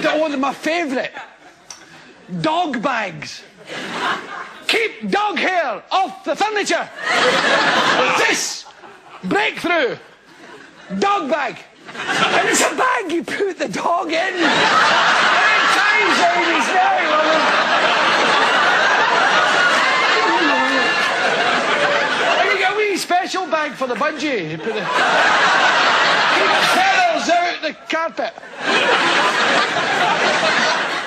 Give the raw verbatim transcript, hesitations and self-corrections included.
Oh, my favourite. Dog bags. Keep dog hair off the furniture. This breakthrough. Dog bag. And it's a bag you put the dog in. Eight times, ladies, now. Special bag for the budgie. You put the keep the feathers out the carpet.